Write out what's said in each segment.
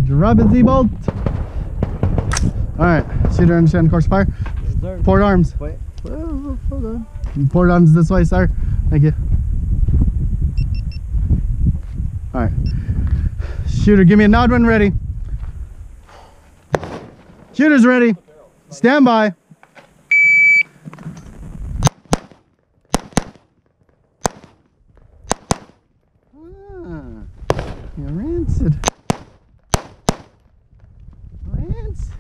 Drop it, Z-Bolt. Alright, shooter understand course fire. Yes, Port arms. Wait. Oh, hold on. Port arms this way, sir. Thank you. Alright. Shooter, give me a nod when ready. Shooter's ready. Stand by. You're rancid. Rancid.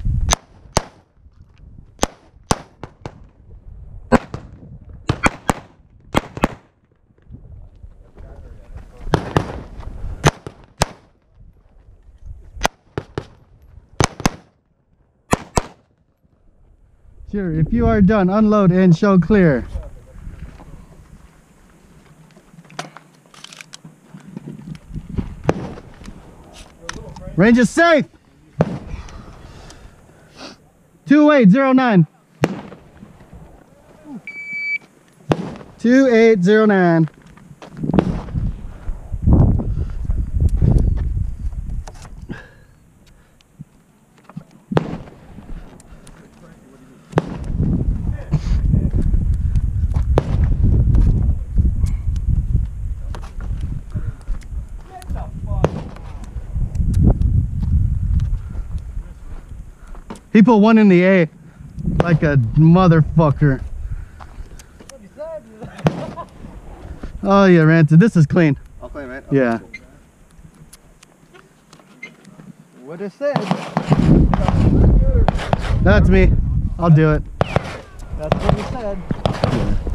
Sure, if you are done, unload and show clear. Range is safe. 2809. 2809. He put one in the A like a motherfucker. Oh yeah, Rancid, this is clean. I'll clean, right? Okay, Yeah. cool. What it said. That's me. I'll do it. That's what he said. Yeah.